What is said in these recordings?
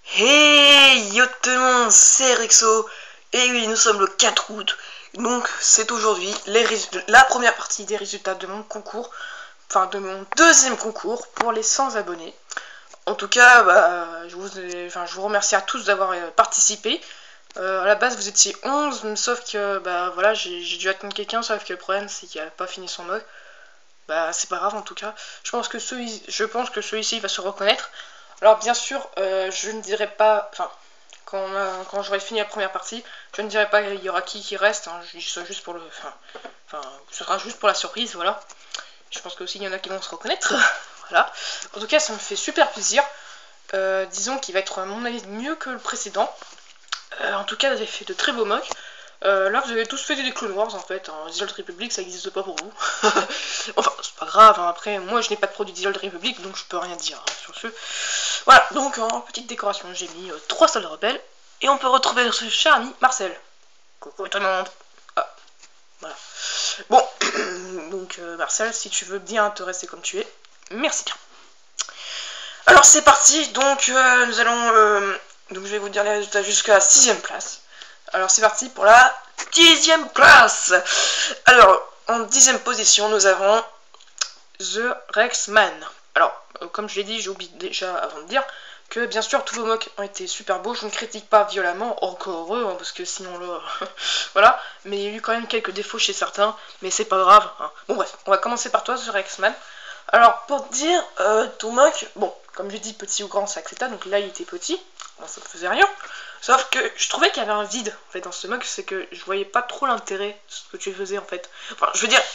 Hey yo tout le monde, c'est Rexo. Et oui, nous sommes le 4 août. Donc c'est aujourd'hui la première partie des résultats de mon concours. Enfin de mon deuxième concours pour les 100 abonnés. En tout cas, je vous remercie à tous d'avoir participé. À la base vous étiez 11, sauf que voilà, j'ai dû attendre quelqu'un, sauf que le problème c'est qu'il n'a pas fini son mug. C'est pas grave en tout cas. Je pense que celui-ci va se reconnaître. Alors bien sûr, je ne dirai pas, enfin, quand j'aurai fini la première partie, je ne dirai pas il y aura qui reste, hein, juste pour le, ce sera juste pour la surprise, voilà. Je pense qu'aussi il y en a qui vont se reconnaître, voilà. En tout cas, ça me fait super plaisir. Disons qu'il va être à mon avis mieux que le précédent. En tout cas, vous avez fait de très beaux mocks. Là, vous avez tous fait des Clone Wars en fait. Hein. Digital Republic, ça n'existe pas pour vous. Enfin, c'est pas grave. Hein. Après, moi, je n'ai pas de produit Digital Republic, donc je peux rien dire hein, sur ce. Voilà, donc en petite décoration, j'ai mis 3 soldats rebelles. Et on peut retrouver notre cher ami Marcel. Coucou tout le monde. Ah, voilà. Bon, donc Marcel, si tu veux bien te rester comme tu es, merci bien. Alors c'est parti, donc nous allons... donc je vais vous dire les résultats jusqu'à la 6ème place. Alors c'est parti pour la 10ème place. Alors, en 10ème position, nous avons The Rexman. Alors, comme je l'ai dit, j'oublie déjà avant de dire que bien sûr tous vos mocks ont été super beaux. Je ne critique pas violemment, encore heureux, hein, parce que sinon là, voilà. Mais il y a eu quand même quelques défauts chez certains, mais c'est pas grave. Hein. Bon bref, on va commencer par toi, The Rexman. Alors pour te dire, ton mock, bon, comme je dis, petit ou grand, c'est acceptable. Donc là, il était petit, bon, ça ne faisait rien. Sauf que je trouvais qu'il y avait un vide en fait dans ce mock, c'est que je voyais pas trop l'intérêt de ce que tu faisais en fait. Enfin, je veux dire,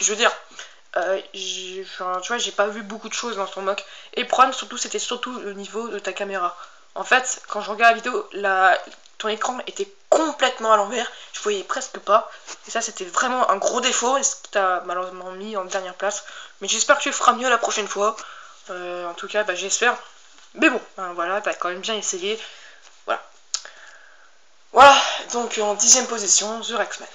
tu vois, j'ai pas vu beaucoup de choses dans ton mock. Et le problème surtout, c'était surtout le niveau de ta caméra. En fait, quand je regarde la vidéo, ton écran était complètement à l'envers, je voyais presque pas. Et ça, c'était vraiment un gros défaut, et ce qui t'a malheureusement mis en dernière place. Mais j'espère que tu feras mieux la prochaine fois. En tout cas, j'espère. Mais bon, voilà, t'as quand même bien essayé. Voilà. Voilà, donc en 10ème position, The Rexman.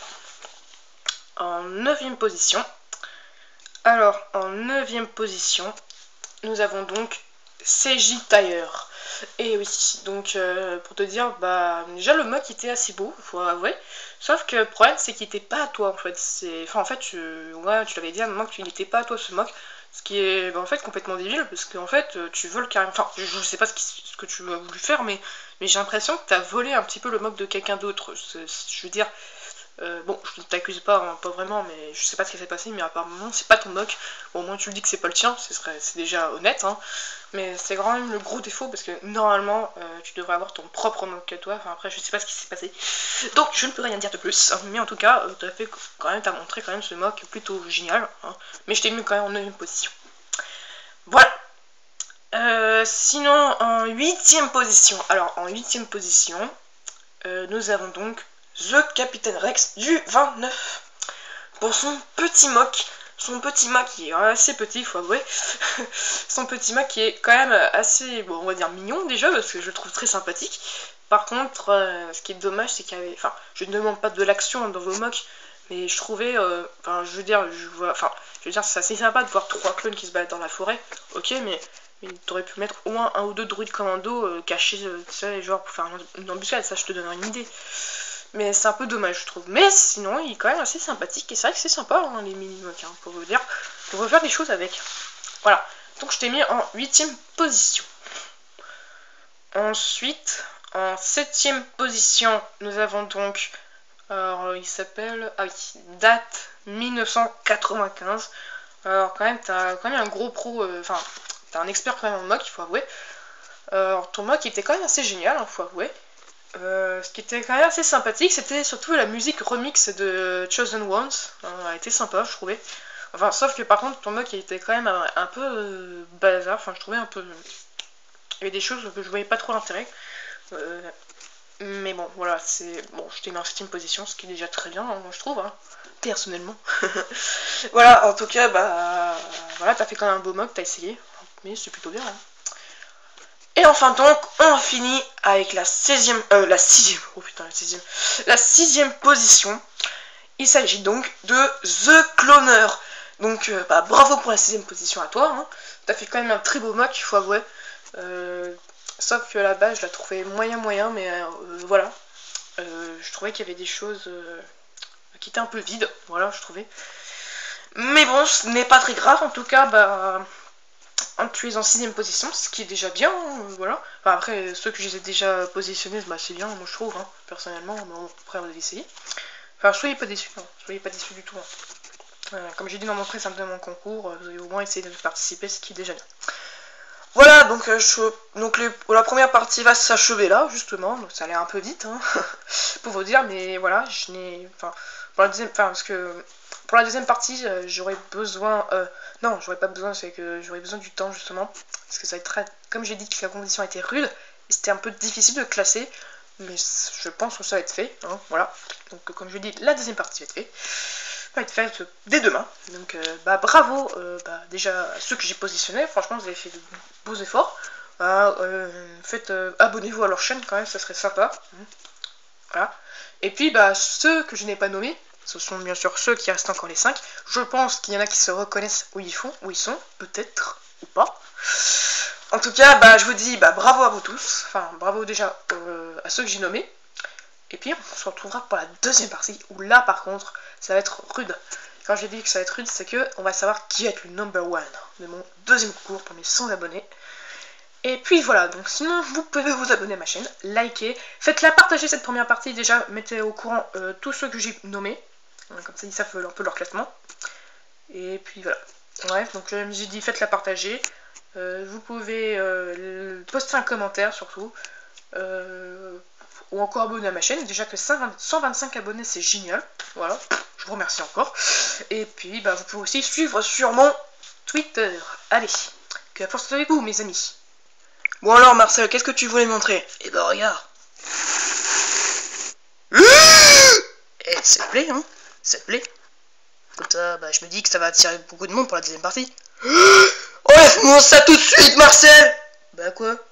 En 9ème position. Alors, en 9ème position, nous avons donc CJ Tire. Et oui, donc pour te dire, déjà le mock était assez beau, faut avouer. Sauf que le problème, c'est qu'il était pas à toi en fait. Enfin, en fait, ouais, tu l'avais dit à un moment qu'il n'était pas à toi ce mock. Ce qui est en fait complètement débile, parce qu'en fait, tu veux le carrément. Enfin, je sais pas ce que tu as voulu faire, mais j'ai l'impression que tu as volé un petit peu le mock de quelqu'un d'autre. Je veux dire. Bon, je ne t'accuse pas, hein, pas vraiment, mais je sais pas ce qui s'est passé, mais apparemment c'est pas ton mock. Bon, au moins tu le dis que c'est pas le tien, c'est déjà honnête, hein. Mais c'est quand même le gros défaut, parce que normalement tu devrais avoir ton propre mock à toi. Enfin, après, je sais pas ce qui s'est passé. Donc, je ne peux rien dire de plus, hein, mais en tout cas, t'as montré quand même ce mock plutôt génial, hein. Mais je t'ai mis quand même en 9ème position. Voilà. Sinon, en 8ème position. Alors, en 8ème position, nous avons donc The Capitaine Rex du 29 pour son petit mock. Son petit mock qui est assez petit, il faut avouer. Son petit mock qui est quand même assez, bon, on va dire mignon déjà, parce que je le trouve très sympathique. Par contre, ce qui est dommage, c'est qu'il y avait... Enfin, je ne demande pas de l'action dans vos mocks, mais je trouvais... je veux dire, c'est assez sympa de voir 3 clones qui se baladent dans la forêt. Ok, mais t'aurais pu mettre au moins un ou deux druides commando cachés, tu sais, genre pour faire une embuscade, ça je te donnerai une idée. Mais c'est un peu dommage, je trouve. Mais sinon, il est quand même assez sympathique. Et c'est vrai que c'est sympa, hein, les mini-mocks, hein, pour vous dire. On peut faire des choses avec. Voilà. Donc, je t'ai mis en 8ème position. Ensuite, en 7ème position, nous avons donc... Alors, il s'appelle... Ah oui, date 1995. Alors, quand même, t'as quand même un gros pro... Enfin, t'as un expert quand même en mock, il faut avouer. Alors, ton mock était quand même assez génial, il faut avouer. Ce qui était quand même assez sympathique, c'était surtout la musique remix de Chosen Ones. Elle était sympa, je trouvais. Enfin, sauf que par contre, ton mock était quand même un peu bazar. Enfin, je trouvais un peu... Il y avait des choses que je voyais pas trop l'intérêt. Mais bon, voilà, c'est... Bon, je t'ai mis en 7ème position, ce qui est déjà très bien, hein, moi je trouve, hein, personnellement. Voilà, en tout cas, voilà, t'as fait quand même un beau mock, t'as essayé. Mais c'est plutôt bien, hein. Et enfin donc, on finit avec la 6ème, oh putain, la 6ème position. Il s'agit donc de The Cloner. Donc, bravo pour la 6ème position à toi, hein. T'as fait quand même un très beau mock, il faut avouer. Sauf que à la base, je la trouvais moyen, mais voilà. Je trouvais qu'il y avait des choses qui étaient un peu vides, voilà, je trouvais. Mais bon, ce n'est pas très grave, en tout cas, bah, tu es en 6ème position, ce qui est déjà bien, voilà. Enfin, après, ceux que j'ai déjà positionnés, bah, c'est bien, moi je trouve, hein, personnellement, mais bon, après on va essayer. Enfin, soyez pas déçus, hein, soyez pas déçus du tout. Hein. Comme j'ai dit dans mon précédent concours, vous avez au moins essayé de participer, ce qui est déjà bien. Voilà, donc, la première partie va s'achever là, justement, donc ça allait un peu vite, hein, pour vous dire, mais voilà, je n'ai... Enfin, pour la deuxième... Enfin, parce que... Pour la deuxième partie, j'aurais besoin... non, j'aurais pas besoin, c'est que j'aurais besoin du temps, justement, parce que ça va être très... Comme j'ai dit que la compétition était rude, et c'était un peu difficile de classer, mais je pense que ça va être fait, hein, voilà. Donc, comme je dis, la deuxième partie va être faite. Va être faite dès demain. Donc bah bravo déjà à ceux que j'ai positionnés, franchement vous avez fait de beaux efforts. Faites abonnez-vous à leur chaîne quand même, ça serait sympa. Voilà. Et puis bah ceux que je n'ai pas nommés, ce sont bien sûr ceux qui restent encore les 5. Je pense qu'il y en a qui se reconnaissent où ils sont, peut-être, ou pas. En tout cas, bah je vous dis bah bravo à vous tous. Enfin bravo déjà à ceux que j'ai nommés. Et puis on se retrouvera pour la deuxième partie, où là par contre, ça va être rude. Quand j'ai dit que ça va être rude, c'est que on va savoir qui est le number one de mon deuxième concours pour mes 100 abonnés. Et puis voilà, donc sinon vous pouvez vous abonner à ma chaîne, liker, faites-la partager cette première partie déjà, mettez au courant tous ceux que j'ai nommés, comme ça ils savent un peu leur classement. Et puis voilà, bref, donc j'ai dit faites-la partager, vous pouvez poster un commentaire surtout, ou encore abonner à ma chaîne, déjà que 125 abonnés c'est génial, voilà, je vous remercie encore. Et puis bah, vous pouvez aussi suivre sur mon Twitter. Allez, que la force soit avec vous mes amis. Bon alors Marcel, qu'est-ce que tu voulais montrer? Eh ben regarde. Eh, ça te plaît, hein? Ça te plaît? Comme ça, bah je me dis que ça va attirer beaucoup de monde pour la deuxième partie. Enlève-moi ça tout de suite Marcel! Bah quoi?